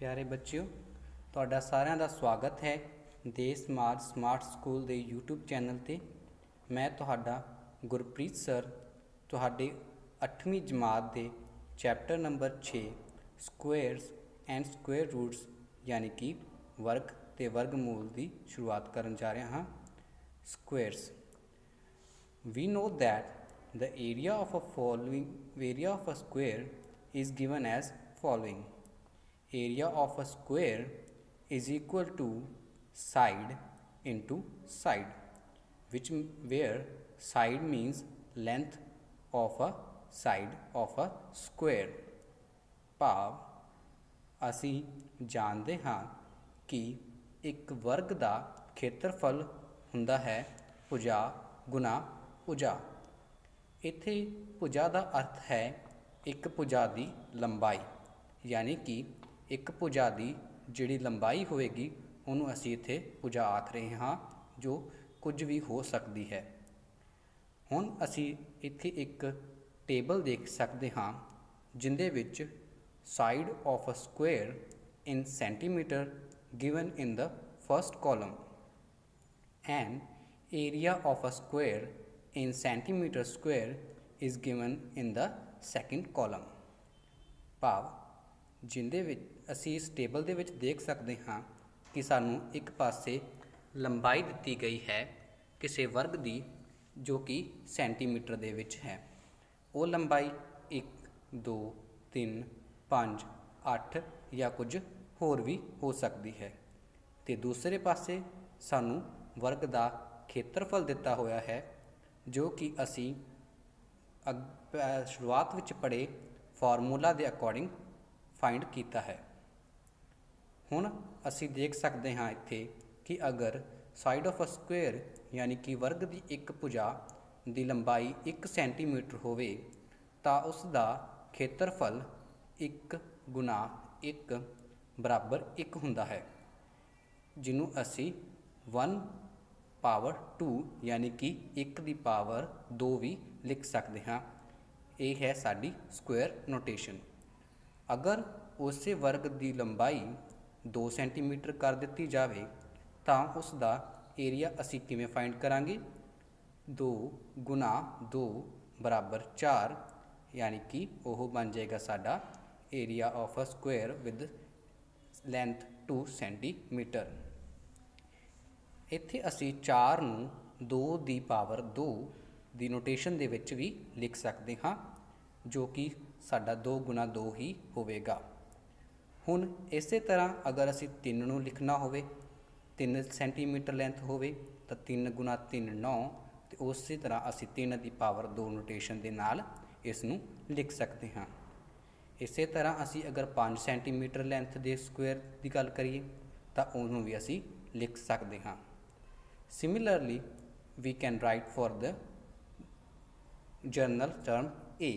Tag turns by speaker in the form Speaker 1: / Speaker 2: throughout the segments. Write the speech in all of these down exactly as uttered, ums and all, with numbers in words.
Speaker 1: प्यारे बच्चों, तुहाडा सारिਆਂ ਦਾ स्वागत है देश मार्च स्मार्ट स्कूल के यूट्यूब चैनल ते। मैं तुहाडा गुरप्रीत सर तुहाडे अठवीं जमात के चैप्टर नंबर छे स्क्वेयर्स एंड स्क्वेयर रूट्स यानी कि वर्ग ते वर्गमूल की शुरुआत करन जा रहा हाँ। Squares, we know that the area of a following area of a square is given as following. Area of a square is equal to side into side, which where side means length of a side of a square. भाव असी जानते हाँ कि एक वर्ग का खेत्रफल हुंदा है भुजा गुना भुजा। इत्थे भुजा का अर्थ है एक भुजा की लंबाई, यानी कि एक भुजा की जिहड़ी लंबाई होएगी उन्होंने असी इत्थे भुजा आख रहे हाँ, जो कुछ भी हो सकती है। हुण असी इत्थे एक टेबल देख सकते हाँ जिंदे विच side of a square in centimeter given in the first column and area of a square in centimeter square is given in the second column। भाव जिंदे विच असी इस टेबल दे विच देख सकते हाँ कि सानू एक पासे लंबाई दी गई है किसी वर्ग की जो कि सेंटीमीटर दे विच है। वो लंबाई एक दो तीन पाँच अठ या कुछ होर भी हो सकती है। तो दूसरे पासे सानू वर्ग का खेत्रफल दिता होया है जो कि असी शुरुआत विच पढ़े फॉर्मूला के अकॉर्डिंग फाइंड किया है। हुण असी देख सकते हाँ इत्थे कि अगर साइड ऑफ अ स्क्वेयर यानी कि वर्ग की एक भुजा की लंबाई एक सेंटीमीटर होवे तां उसका खेत्रफल एक गुना एक बराबर एक हुंदा है, जिन्हों असी वन पावर टू यानी कि एक की पावर दो भी लिख सकते हाँ। ये है साड़ी स्क्वेयर नोटेशन। अगर उस वर्ग की लंबाई दो सेंटीमीटर कर दी जाए तो उसका एरिया असी किमें फाइंड करांगे। दो गुना दो बराबर चार, यानी कि वह बन जाएगा साड़ा area of a square with length two centimeter. इत्थे असी चार नूं दो दी पावर दो दी नोटेशन दे विच भी लिख सकते हाँ, जो कि साडा दो गुना दो ही होवेगा। हुण इसे तरह अगर असी तीन नूं लिखना होवे, तीन सेंटीमीटर लेंथ होवे तो तीन गुना तीन नौ, तो उस तरह असी तीन दी पावर दो नोटेशन दे नाल इस नूं लिख सकते हाँ। इसे तरह असी अगर पाँच सेंटीमीटर लेंथ दे स्क्वेयर की गल करिए तो उन्होंने भी असी लिख सकते हाँ। Similarly, we can write for the journal term A।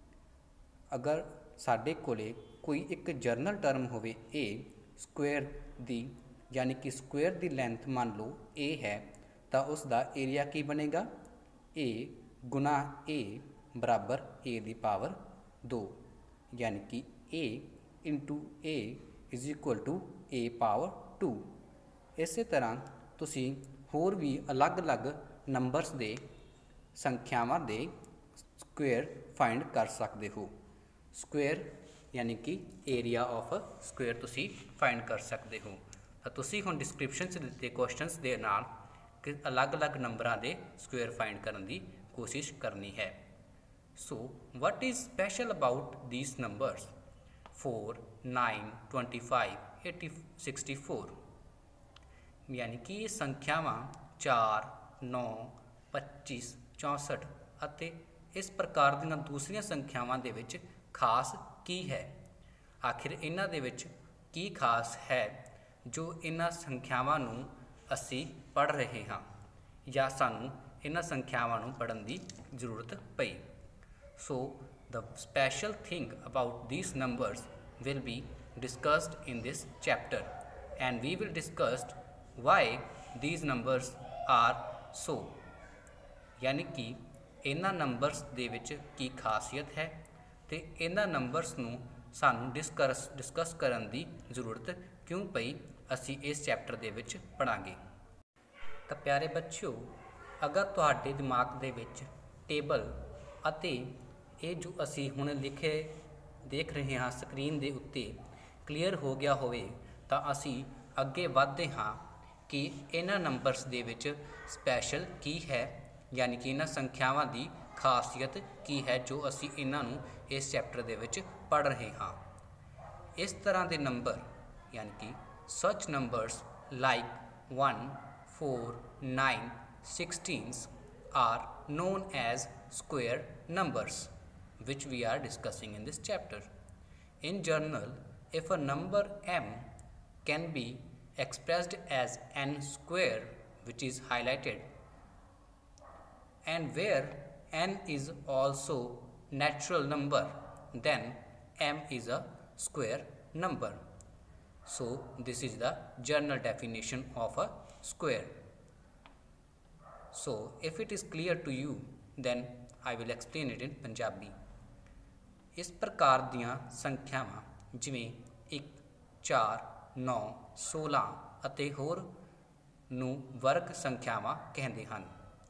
Speaker 1: अगर साढ़े कोले कोई एक जर्नल टर्म होवे A स्क्वेयर दी, यानी कि स्क्वेयर दी लेंथ मान लो A है, तो उसका एरिया की बनेगा A गुना A बराबर A दी पावर दो, यानी कि A into A is equal to A power two. इस तरह तुसी होर भी अलग अलग नंबर्स दे संख्यावां दे स्क्वेयर फाइंड कर सकते हो। स्क्वेयर यानी कि एरिया ऑफ स्क्वेयर तुसी फाइंड कर सकते हो। तो तुसी हुण डिस्क्रिप्शन च दिते क्वेश्चनस दे नाल कि अलग अलग नंबरां दे स्क्वेयर फाइंड करने की कोशिश करनी है। So what is special about these numbers four nine twenty five eighty sixty four, यानी कि ये संख्यावां चार नौ पच्चीस चौंसठ अते इस प्रकार दी दूसरिया संख्यावां दे विच खास की है। आखिर इन्हां दे विच की खास है जो इन्हां संख्यावां नूं असी पढ़ रहे हाँ या सानूं इन्हां संख्यावां नूं पढ़न की जरूरत पई। So the special thing about these numbers will be discussed in this chapter and we will discussed why these numbers are so, यानी कि इन्हां नंबर्स दे विच की खासियत है ते इन्हां नंबर्स नूं सानू डिस्कस डिस्कस करन दी जरूरत क्यों पई, असी इस चैप्टर दे विच पढ़ांगे। तो प्यारे बच्चों, अगर तुहाडे दिमाग दे विच टेबल अते ये जो असी हुण लिखे देख रहे हाँ स्क्रीन दे उत्ते क्लीयर हो गया होवे, तां असी अगे वधदे हाँ कि इन्हां नंबर्स दे विच स्पैशल की है, यानी कि इन्हां संख्यावां दी खासियत की है जो असी इन्हां नूं इस चैप्टर दे विच पढ़ रहे हाँ। इस तरह के नंबर यानी कि such numbers like one four nine sixteens are known as square numbers, which we are discussing in this chapter. In general, if a number m can be expressed as n square, which is highlighted, and where n is also natural number, then m is a square number. So this is the general definition of a square. So if it is clear to you, then I will explain it in Punjabi. इस प्रकार दियां संख्यावां जिवें एक, चार, नौ, सोलह अते होर नूं वर्ग संख्यावां कहंदे हन।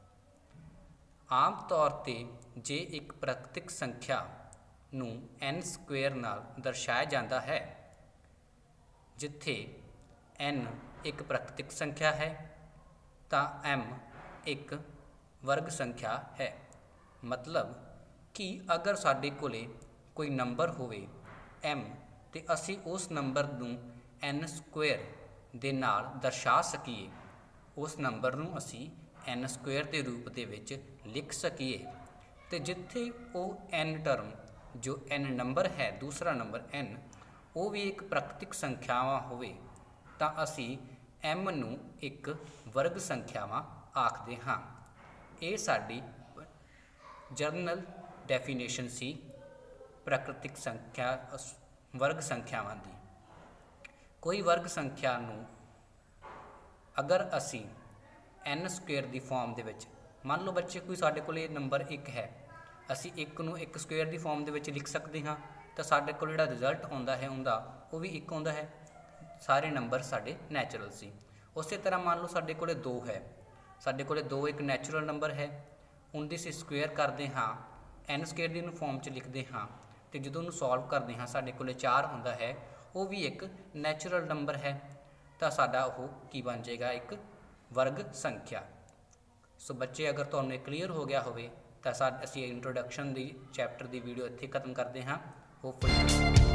Speaker 1: आम तौर ते जे एक प्राकृतिक संख्या नूं n स्क्वेयर नाल दर्शाया जाता है, जिथे n एक प्राकृतिक संख्या है तां m एक वर्ग संख्या है। मतलब कि अगर साडे कोले कोई नंबर होवे m ते असी उस नंबर नूं n स्क्वेयर दे नाल दर्शा सकीए, उस नंबर नूं असी n स्क्वेयर के रूप दे विच लिख सकीए, ते जिथे वो n टर्म जो n नंबर है, दूसरा नंबर n, वो भी एक प्राकृतिक संख्यावां होवे तां असी m नूं एक वर्ग संख्यावां आखदे हाँ। ये साडी जर्नल डेफिनेशन सी प्राकृतिक संख्या वर्ग संख्यावां दी। कोई वर्ग संख्या नूं अगर असी n स्क्वेयर दी फॉर्म दे विच, मान लो बच्चे कोई साडे कोल नंबर एक है, असी एक नूं एक स्क्वेयर दी फॉर्म दे विच लिख सकते हाँ, तो साडे कोल जिहड़ा रिजल्ट आउंदा है उहदा वो भी एक आउंदा है। सारे नंबर साडे नैचुरल सी। उस तरह मान लो साडे कोल दो है, साडे कोले दो एक नैचुरल नंबर है, उनकी असीं स्क्वेयर करते हाँ, एन स्क्वेयर की फॉर्म च लिखते हाँ, तो जो उन्होंने सॉल्व करते हाँ साडे कोले चार होंदा है, वो भी एक नैचुरल नंबर है, तो साडा वो की बन जाएगा एक वर्ग संख्या। सो बच्चे अगर तुहानूं क्लीयर हो गया होवे तो सा असीं इंट्रोडक्शन दी चैप्टर की वीडियो इत्थे खत्म करते हाँ। होपफुली